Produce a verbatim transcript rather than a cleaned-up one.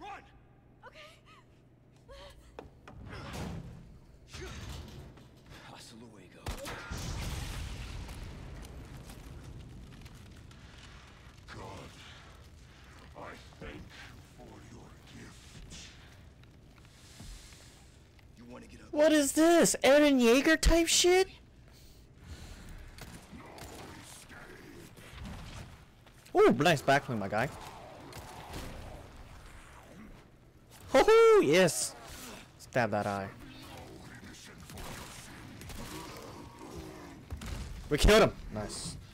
Run! Okay. Hasta luego. God, I thank you for your gift. You want to get up? What is this? Eren Yeager type shit? Ooh, nice backling, my guy. Ho-ho! Yes! Stab that eye. We killed him! Nice.